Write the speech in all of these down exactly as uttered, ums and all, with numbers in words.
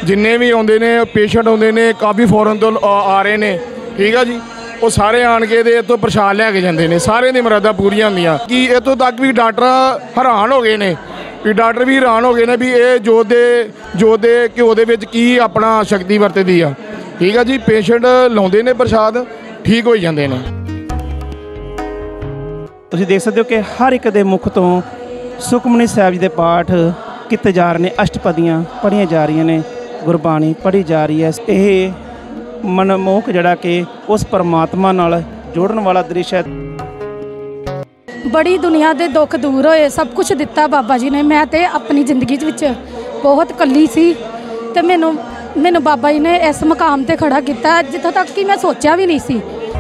जिन्ने भी आउंदे ने पेशेंट आउंदे ने काफ़ी फॉरन तो आ रहे ने, ठीक है जी। वो सारे आन के दे तो प्रशाद लैके जाते हैं, सारे दी मुरादां पूरियां होंदियां। कि इतों तक भी डॉक्टर हैरान हो गए ने, भी डॉक्टर भी हैरान हो गए ने भी ये जोत दे जोत दे घ्यो दे विच की अपना शक्ति वरतदी आ, ठीक है जी। पेशेंट लाउंदे ने प्रशाद, ठीक हो जाते हैं। तुसीं देख सकते हो कि हर एक दे मुख तो सुखमनी साहिब जी के पाठ किए जा रहे हैं, अष्टपदियाँ पढ़िया जा रही ने, गुरबाणी पढ़ी जा रही है। यह मनमोहक जड़ा कि उस परमात्मा नाल जोड़न वाला दृश्य है। बड़ी दुनिया के दुख दूर होए, सब कुछ दिता बाबा जी ने। मैं तो अपनी जिंदगी विच बहुत कली सी ते मैनू मैनू बाबा जी ने इस मुकाम ते खड़ा किया जिथों तक कि मैं सोचा भी नहीं सी।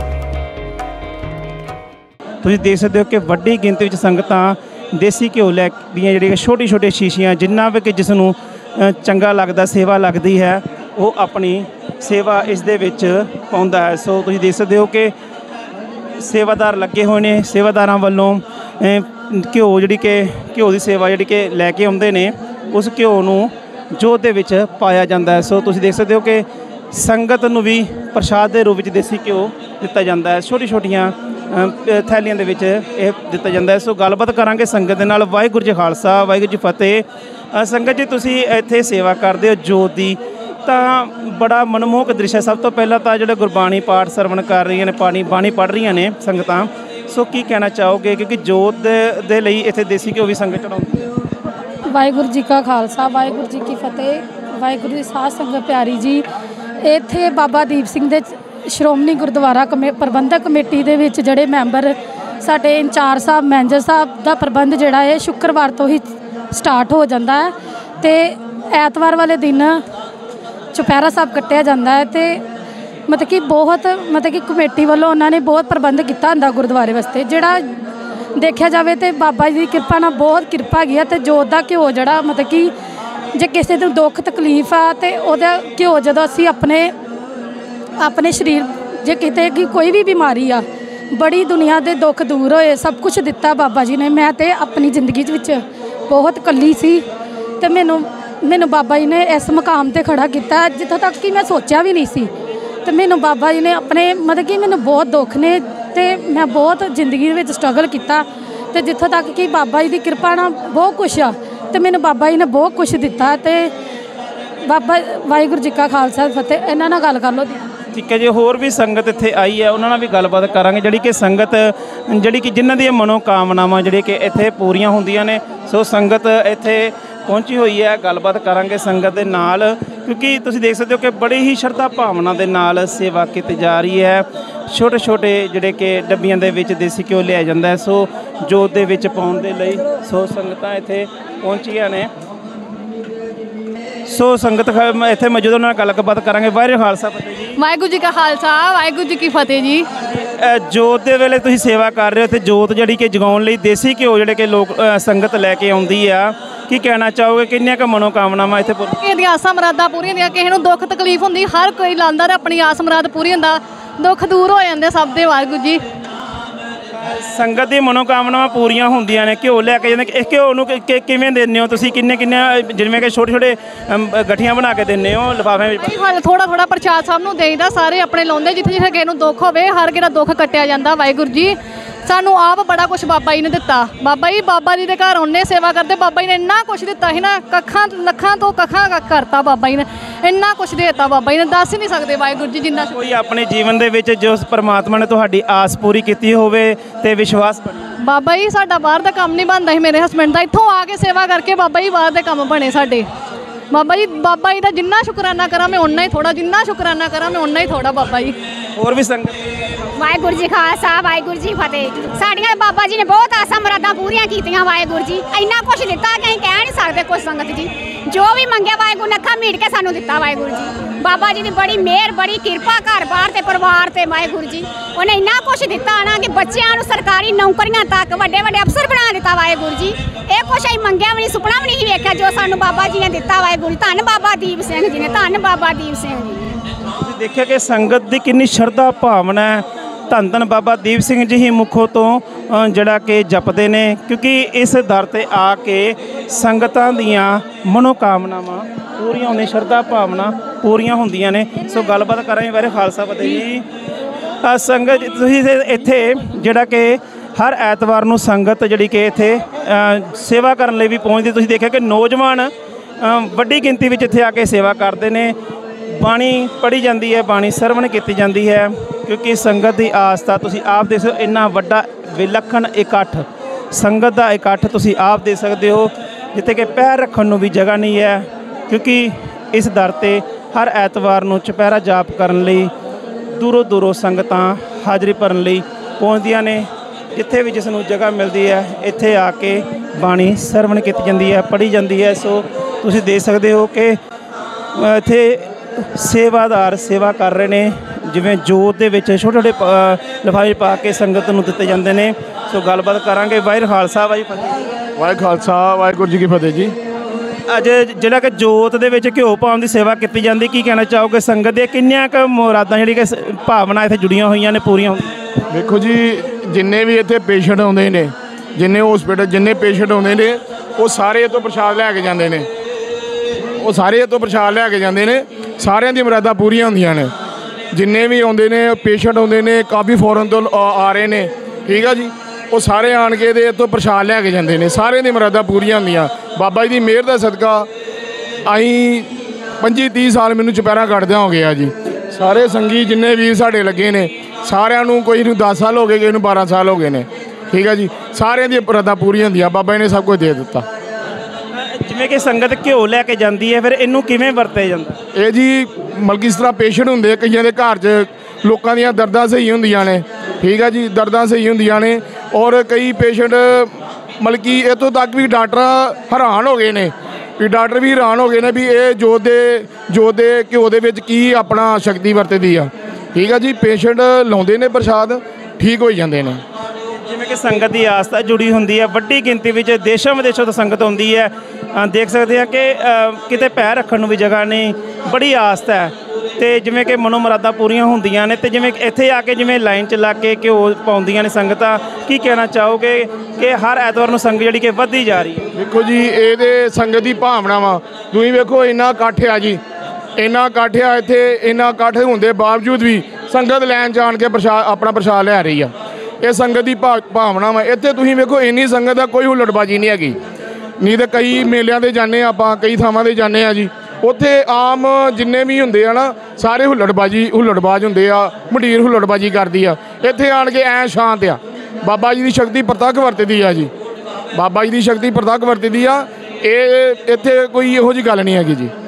तुसीं देख सकते हो कि वड्डी गिनती में संगतां देसी घ्यो लै दियां जिहड़ियां छोटी छोटी शीशियां जिन्ना भी कि जिसनूं चंगा लगदा सेवा लगदी है वो अपनी सेवा इस दे विच पाउंदा है। सो तुसीं देख सकते हो कि सेवादार लगे हुए ने, सेवादारां वल्लों घ्यो जिहड़ी कि घ्यो की सेवा जिहड़ी कि लैके आउंदे ने, उस घ्यो नूं जोत दे विच पाया जांदा है। सो तुसीं देख सकते हो कि संगत नूं भी प्रसाद के रूप में देसी घ्यो दिता जाता है, छोटी छोटियां थैलियां दे विच यह दिता जाता है। सो गलबात करांगे संगत दे नाल। वाहिगुरू जी खालसा वाहिगुरू जी फतेह। संगत जी तुसीं इत्थे सेवा करदे हो जोत दी, तां बड़ा मनमोहक दृश्य है। सब तो पहला तो जिहड़े गुरबाणी पाठ सरवण कर रही ने, पानी बाणी पढ़ रही ने संगतां, सो की कहना चाहोगे क्योंकि जोत दे, दे लई इत्थे देसी घ्यो भी संगत चढ़ाउंदी है। वाहिगुरू जी का खालसा वाहिगुरू जी की फतेह। वाहिगुरू जी साध संगत प्यारी जी, इत्थे बाबा दीप सिंह दे श्रोमणी गुरुद्वारा कमे प्रबंधक कमेटी दे विच जिहड़े मैंबर साडे इंचार्ज साहब मैनेजर साहब दा प्रबंध जिहड़ा है शुक्रवार तो ही स्टार्ट हो जाता है ते ऐतवार वाले दिन चुपहरा साहब कट्टिया जाता है। तो मतलब कि बहुत मतलब कि कमेटी वालों उन्होंने बहुत प्रबंध किया होंदा गुरुद्वारे वास्ते। जिहड़ा देखा जाए तो बाबा जी की कृपा नाल बहुत कृपा हैगी है। तो जोत दा घ्यो जिहड़ा मतलब कि जे किसी नूं दुख तकलीफ आ तो उहदा घ्यो जदों असीं अपने अपने शरीर जे किते कि कोई भी बीमारी आ, बड़ी दुनिया के दुख दूर होए, सब कुछ दिता बाबा जी ने। मैं तो अपनी जिंदगी विच बहुत कली सी ते मैनू मैनू बाबा जी ने इस मुकाम ते खड़ा किया जिथों तक कि मैं सोचा भी नहीं सी। तो मैनू बाबा जी ने अपने मतलब कि मैनू बहुत दुख ने ते मैं बहुत जिंदगी में स्ट्रगल किया ते जिथों तक कि बाबा जी की कृपा नाल बहुत कुछ आ ते मैनू बाबा जी ने बहुत कुछ दिता। ते बाबा वाहिगुरू जी का खालसा फतेह। इन्हां नाल गल कर लो। ठीक है जी, होर भी संगत इत्थे आई है, उन्हां नाल भी गलबात करांगे जिहड़ी कि संगत जिहड़ी कि जिन्हां दी मनोकामनावां जिहड़ी कि इत्थे पूरीआं हुंदियां ने। सो संगत इत्थे पहुंची हुई है, गलबात करांगे संगत दे नाल क्योंकि तुसीं देख सकते हो कि बड़ी ही श्रद्धा भावना दे नाल सेवा की जा रही है। छोटे छोटे जिहड़े कि डब्बियां दे विच देसी घ्यो लिया जांदा है, सो जोत दे विच पाउण दे लई सो संगतां इत्थे पहुंचियां ने। सो संगत इत्थे मौजूद उन्हां नाल गलबात करांगे। वाहिगुरू खालसा फतेह जी। वाहिगुरू जी का खालसा वाहिगुरू जी की फतेह जी। जोत दे वेले तुसीं सेवा कर रहे हो, ते जोत जिहड़ी कि जगाउण लई देसी घ्यो जिहड़े कि लोक संगत लैके आउंदी आ, की कहना चाहोगे किन्नियां क मनोकामनावां इत्थे पूरीआं दी आसां मुरादां पूरीआं होंदियां। किसी नूं दुख तकलीफ हुंदी हर कोई लांदा ते अपनी आस मुराद पूरी हुंदा, दुख दूर हो जांदे सब दे। वाहिगुरू जी संगत दी मनोकामनावां पूरीआं हुंदियां ने। घ्यो लैके जांदे, इस घ्यो नूं किवें दिंदे हो तुसीं? किन्ने किन्ने जिवें कि छोटे छोटे गठियां बना के दिंदे हो लिफाफे विच? थोड़ा थोड़ा प्रसाद साहब नूं देईदा, सारे अपने लाउंदे जिथे जिथे किसी नूं दुख होवे, हर किसी दा दुख कट्टिया जांदा। वाहिगुरू जी सानू आप बड़ा कुछ बाबा जी ने दिता। बाबा जी बाबा जी के घर उन्हें सेवा करते, बाबा जी ने इन्ना कुछ दिता ही ना, कखां लखां तो कखां करता बाबा जी ने, इन्ना कुछ देता बाबा जी ने, दस ही नहीं सकते। वाहिगुरू जी जिन्ना कोई अपने जीवन दे विच जो परमात्मा ने तुहाडी आस पूरी कीती होवे ते विश्वास बाबा जी साडा बाहर दा काम नहीं बनदा ही मेरे हसबैंड दा, इत्थों आके सेवा करके बाबा जी बाहर दे काम बने साडे। बाबा जी बाबा जी का जिन्ना शुकराना करा मैं उन्ना ही थोड़ा, जिन्ना शुकराना करा मैं उन्ना ही थोड़ा। बाबा जी और भी संगत वाहिगुरू जी खालसा वाहिगुरू जी फतेह। साड़ियां बाबा जी ने बहुत आसा मुरादां पूरियां कीतियां। वाहिगुरू जी इन्ना कुछ दिता कि कह नहीं सकते कुछ। संगत जी जो भी मंगे वाहिगुरू ने अखा मीट के सानू दिता। वाहिगुरू जी बाबा जी की बड़ी मेहर बड़ी कृपा घर बार ते परिवार ते। वाहिगुरू जी उन्हें इन्ना कुछ दिता ना कि बच्चों नूं सरकारी नौकरियां तक वड्डे वड्डे अफसर बना दिता। वाहिगुरू जी ये कुछ असीं मंगिया भी नहीं, सुपना भी नहीं वेख्या जो सानू बाबा जी ने दिता। वाहिगुरू धन बाबा दीप सिंह जी ने, धन बाबा दीप सिंह जी। देखिए कि संगत की कितनी श्रद्धा भावना है ਧੰਨ ਧੰਨ ਬਾਬਾ ਦੀਪ ਸਿੰਘ ਜੀ ਹੀ ਮੁਖੋਂ ਤੋਂ ਅ, ਜਿਹੜਾ ਕਿ ਜਪਦੇ ਨੇ, ਕਿਉਂਕਿ ਇਸ ਦਰ ਤੇ ਆ ਕੇ ਸੰਗਤਾਂ ਦੀਆਂ ਮਨੋਕਾਮਨਾਵਾਂ ਪੂਰੀਆਂ ਹੁੰਦੀਆਂ, ਸ਼ਰਧਾ ਭਾਵਨਾ ਪੂਰੀਆਂ ਹੁੰਦੀਆਂ ਨੇ। ਸੋ ਗੱਲਬਾਤ ਕਰਾਂਗੇ ਬਾਰੇ। ਖਾਲਸਾ ਫਤਿਹ ਜੀ। ਅ, ਸੰਗਤ ਜੀ, ਤੁਸੀਂ ਤੇ ਇੱਥੇ ਜਿਹੜਾ ਕਿ ਹਰ ਐਤਵਾਰ ਨੂੰ ਸੰਗਤ ਜਿਹੜੀ ਕਿ ਇੱਥੇ ਅ, ਸੇਵਾ ਕਰਨ ਲਈ ਵੀ ਪਹੁੰਚਦੀ। ਤੁਸੀਂ ਦੇਖਿਆ ਕਿ ਨੌਜਵਾਨ ਅ, ਵੱਡੀ ਗਿਣਤੀ ਵਿੱਚ ਇੱਥੇ ਆ ਕੇ ਸੇਵਾ ਕਰਦੇ ਨੇ। ਬਾਣੀ ਪੜ੍ਹੀ ਜਾਂਦੀ ਹੈ, ਬਾਣੀ ਸਰਵਣ ਕੀਤੀ ਜਾਂਦੀ ਹੈ, ਕਿਉਂਕਿ ਸੰਗਤ ਦੀ ਆਸਥਾ ਤੁਸੀਂ ਆਪ ਦੇਖ ਸਕਦੇ ਹੋ। ਇੰਨਾ ਵੱਡਾ ਵਿਲੱਖਣ ਇਕੱਠ, ਸੰਗਤ ਦਾ ਇਕੱਠ ਤੁਸੀਂ ਆਪ ਦੇਖ ਸਕਦੇ ਹੋ, ਜਿੱਥੇ ਕਿ ਪੈਰ ਰੱਖਣ ਨੂੰ ਵੀ ਜਗ੍ਹਾ ਨਹੀਂ ਹੈ, ਕਿਉਂਕਿ ਇਸ ਦਰ 'ਤੇ ਹਰ ਐਤਵਾਰ ਨੂੰ ਚੁਪਹਿਰਾ ਜਾਪ ਕਰਨ ਲਈ ਦੂਰੋਂ ਦੂਰੋਂ ਸੰਗਤਾਂ ਹਾਜ਼ਰੀ ਭਰਨ ਲਈ ਪਹੁੰਚਦੀਆਂ ਨੇ। ਜਿੱਥੇ ਵੀ ਜਿਸ ਨੂੰ ਜਗ੍ਹਾ ਮਿਲਦੀ ਹੈ ਇੱਥੇ ਆ ਕੇ ਬਾਣੀ ਸਰਵਣ ਕੀਤੀ ਜਾਂਦੀ ਹੈ, ਪੜ੍ਹੀ ਜਾਂਦੀ ਹੈ। ਸੋ ਤੁਸੀਂ ਦੇਖ ਸਕਦੇ ਹੋ ਕਿ ਇੱਥੇ ਸੇਵਾਦਾਰ ਸੇਵਾ ਕਰ ਰਹੇ ਨੇ, ਜਿਵੇਂ ਜੋਤ ਦੇ ਵਿੱਚ ਛੋਟੇ ਛੋਟੇ ਲਿਫਾਫੇ ਪਾ ਕੇ ਸੰਗਤ ਨੂੰ ਦਿੱਤੇ ਜਾਂਦੇ ਨੇ। ਸੋ ਗੱਲਬਾਤ ਕਰਾਂਗੇ। ਵਾਹਿਗੁਰੂ ਖਾਲਸਾ ਵਾਹਿਗੁਰੂ ਫਤਿਹ। ਵਾਹਿਗੁਰੂ ਖਾਲਸਾ ਵਾਹਿਗੁਰੂ ਜੀ ਕੀ ਫਤਿਹ ਜੀ। ਅੱਜ ਜਿਹੜਾ ਕਿ ਜੋਤ ਦੇ ਵਿੱਚ ਘਿਓ ਪਾਉਣ ਦੀ ਸੇਵਾ ਕੀਤੀ ਜਾਂਦੀ, ਕੀ ਕਹਿਣਾ ਚਾਹੋਗੇ? ਸੰਗਤ ਦੀਆਂ ਕਿੰਨੀਆਂ ਕੁ ਮੁਰਾਦਾਂ ਜਿਹੜੀ ਕਿ ਸ- ਭਾਵਨਾ ਇੱਥੇ ਜੁੜੀਆਂ ਹੋਈਆਂ ਨੇ, ਪੂਰੀਆਂ ਹੁੰਦੀਆਂ? ਦੇਖੋ ਜੀ, ਜਿੰਨੇ ਵੀ ਇੱਥੇ ਪੇਸ਼ੈਂਟ ਆਉਂਦੇ ਨੇ, ਜਿੰਨੇ ਹਸਪੀਟਲ ਜਿੰਨੇ ਪੇਸ਼ੈਂਟ ਆਉਂਦੇ ਨੇ, ਉਹ ਸਾਰੇ ਇੱਥੋਂ ਪ੍ਰਸ਼ਾਦ ਲੈ ਕੇ ਜਾਂਦੇ ਨੇ। ਉਹ ਸਾਰੇ ਇੱਥੋਂ ਪ੍ਰਸ਼ਾਦ ਲੈ ਕੇ ਜਾਂਦੇ ਨੇ। ਸਾਰਿਆਂ ਦੀਆਂ ਮੁਰਾਦਾਂ ਪੂਰੀਆਂ ਹੁੰਦੀਆਂ ਨੇ। ਜਿੰਨੇ ਵੀ ਆਉਂਦੇ ਨੇ ਪੇਸ਼ੈਂਟ ਆਉਂਦੇ ਨੇ, ਕਾਫੀ ਫੋਰਨ ਤੋਂ ਆ ਆ ਰਹੇ ਨੇ, ਠੀਕ ਆ ਜੀ। ਉਹ ਸਾਰੇ ਆਣ ਕੇ ਤੇ ਇੱਥੋਂ ਪ੍ਰਸ਼ਾਦ ਲੈ ਕੇ ਜਾਂਦੇ ਨੇ। ਸਾਰਿਆਂ ਦੀਆਂ ਮੁਰਾਦਾਂ ਪੂਰੀਆਂ ਹੁੰਦੀਆਂ। ਬਾਬਾ ਜੀ ਦੀ ਮਿਹਰ ਦਾ ਸਦਕਾ ਅਸੀਂ ਪੰਜੀ ਤੀਹ ਸਾਲ ਮੈਨੂੰ ਚੁਪਹਿਰਾ ਕੱਢਦਿਆਂ ਹੋ ਗਿਆ ਜੀ। ਸਾਰੇ ਸੰਗੀ ਜਿੰਨੇ ਵੀਰ ਸਾਡੇ ਲੱਗੇ ਨੇ, ਸਾਰਿਆਂ ਨੂੰ, ਕੋਈ ਨੂੰ ਦਸ ਸਾਲ ਹੋ ਗਏ, ਕਿਸੇ ਨੂੰ ਬਾਰਾਂ ਸਾਲ ਹੋ ਗਏ ਨੇ, ਠੀਕ ਆ ਜੀ। ਸਾਰਿਆਂ ਦੀਆਂ ਮੁਰਾਦਾਂ ਪੂਰੀਆਂ ਹੁੰਦੀਆਂ। ਬਾਬਾ ਜੀ ਨੇ ਸਭ ਕੁਝ ਦੇ ਦਿੱਤਾ। ਜਿਵੇਂ ਕਿ ਸੰਗਤ ਘਿਓ ਲੈ ਕੇ ਜਾਂਦੀ ਹੈ, ਫਿਰ ਇਹਨੂੰ ਕਿਵੇਂ ਵਰਤਿਆ ਜਾਂਦਾ? ਇਹ ਜੀ ਮਤਲਬ ਕਿ ਇਸ ਤਰ੍ਹਾਂ ਪੇਸ਼ੈਂਟ ਹੁੰਦੇ, ਕਈਆਂ ਦੇ ਘਰ 'ਚ ਲੋਕਾਂ ਦੀਆਂ ਦਰਦਾਂ ਸਹੀ ਹੁੰਦੀਆਂ ਨੇ, ਠੀਕ ਆ ਜੀ, ਦਰਦਾਂ ਸਹੀ ਹੁੰਦੀਆਂ ਨੇ। ਔਰ ਕਈ ਪੇਸ਼ੈਂਟ ਮਤਲਬ ਕਿ ਇੱਥੋਂ ਤੱਕ ਵੀ ਡਾਕਟਰ ਹੈਰਾਨ ਹੋ ਗਏ ਨੇ, ਵੀ ਡਾਕਟਰ ਵੀ ਹੈਰਾਨ ਹੋ ਗਏ ਨੇ ਵੀ ਇਹ ਜੋਤ ਦੇ ਜੋਤ ਦੇ ਘਿਓ ਦੇ ਵਿੱਚ ਕੀ ਆਪਣਾ ਸ਼ਕਤੀ ਵਰਤਦੀ ਆ, ਠੀਕ ਆ ਜੀ। ਪੇਸ਼ੈਂਟ ਲਾਉਂਦੇ ਨੇ ਪ੍ਰਸ਼ਾਦ, ਠੀਕ ਹੋ ਜਾਂਦੇ ਨੇ। ਜਿਵੇਂ ਕਿ ਸੰਗਤ ਦੀ ਆਸਥਾ ਜੁੜੀ ਹੁੰਦੀ ਹੈ, ਵੱਡੀ ਗਿਣਤੀ ਵਿੱਚ ਦੇਸ਼ਾਂ ਵਿਦੇਸ਼ਾਂ ਤੋਂ ਸੰਗਤ ਆਉਂਦੀ ਹੈ। ਅ, ਦੇਖ ਸਕਦੇ ਹਾਂ ਕਿ ਅ, ਕਿਤੇ ਪੈਰ ਰੱਖਣ ਨੂੰ ਵੀ ਜਗ੍ਹਾ ਨਹੀਂ, ਬੜੀ ਆਸਥਾ ਹੈ। ਤੇ ਜਿਵੇਂ ਕਿ ਮਨੋ ਮੁਰਾਦਾਂ ਪੂਰੀਆਂ ਹੁੰਦੀਆਂ ਨੇ। ਤੇ ਜਿਵੇਂ ਇੱਥੇ ਆ ਕੇ ਜਿਵੇਂ ਲਾਈਨ 'ਚ ਲੱਗ ਕੇ ਘਿਓ ਪਾਉਂਦੀਆਂ ਨੇ ਸੰਗਤਾਂ, ਕੀ ਕਹਿਣਾ ਚਾਹੋਗੇ ਕਿ ਹਰ ਐਤਵਾਰ ਨੂੰ ਸੰਗਤ ਜਿਹੜੀ ਕਿ ਵੱਧਦੀ ਜਾ ਰਹੀ ਹੈ? ਦੇਖੋ ਜੀ, ਇਹਦੇ ਸੰਗਤ ਦੀ ਭਾਵਨਾ ਵਾ। ਤੁਸੀਂ ਵੇਖੋ ਇੰਨਾ ਇਕੱਠ ਆ ਜੀ, ਇੰਨਾ ਇਕੱਠ ਆ ਇੱਥੇ। ਇੰਨਾ ਇਕੱਠ ਹੋਣ ਦੇ ਬਾਵਜੂਦ ਵੀ ਸੰਗਤ ਲੈਣ ਜਾਣ ਕੇ ਪ੍ਰਸ਼ਾਦ ਆਪਣਾ ਪ੍ਰਸ਼ਾਦ ਲੈ ਰਹੀ ਆ। ਇਹ ਸੰਗਤ ਦੀ ਭਾ ਭਾਵਨਾ ਵਾ। ਇੱਥੇ ਤੁਸੀਂ ਵੇਖੋ ਇੰਨੀ ਸੰਗਤ ਦਾ ਕੋਈ ਹੁੱਲੜਬਾਜੀ ਨਹੀਂ ਹੈਗੀ। ਨਹੀਂ ਤਾਂ ਕਈ ਮੇਲਿਆਂ 'ਤੇ ਜਾਂਦੇ ਆਪਾਂ, ਕਈ ਥਾਵਾਂ 'ਤੇ ਜਾਂਦੇ ਆ ਜੀ, ਉੱਥੇ ਆਮ ਜਿੰਨੇ ਵੀ ਹੁੰਦੇ ਆ ਨਾ, ਸਾਰੇ ਹੁੱਲੜਬਾਜੀ ਹੁੱਲੜਬਾਜ਼ ਹੁੰਦੇ ਆ, ਮੰਡੀਰ ਹੁੱਲੜਬਾਜੀ ਕਰਦੀ ਆ। ਇੱਥੇ ਆਣ ਕੇ ਐਂ ਸ਼ਾਂਤ ਆ। ਬਾਬਾ ਜੀ ਦੀ ਸ਼ਕਤੀ ਪ੍ਰਤੱਖ ਵਰਤਦੀ ਆ ਜੀ। ਬਾਬਾ ਜੀ ਦੀ ਸ਼ਕਤੀ ਪ੍ਰਤੱਖ ਵਰਤਦੀ ਆ। ਇਹ ਇੱਥੇ ਕੋਈ ਇਹੋ ਜਿਹੀ ਗੱਲ ਨਹੀਂ ਹੈਗੀ ਜੀ।